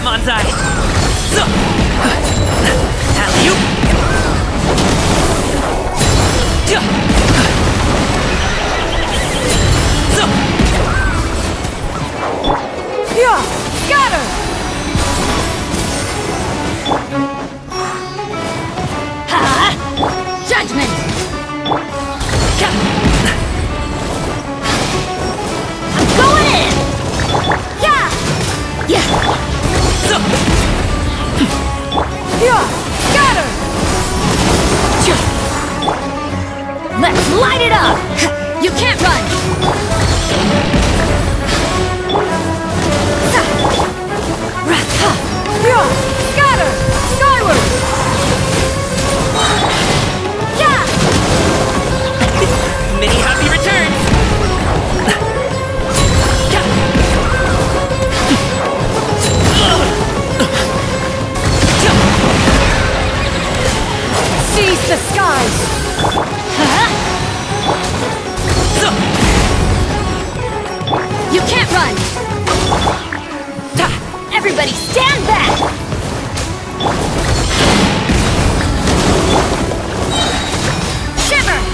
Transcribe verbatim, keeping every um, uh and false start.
Banzai! Alley-oop! Yeah! Scatter! Ha! Judgment! I'm going in! Yeah! Yeah! Yeah! Scatter! Let's light it up! You can't run! Yeah! Scatter! Skyward! Yeah! Many happy returns! Seize the skies! Huh? You can't run! Everybody stand back! Shiver!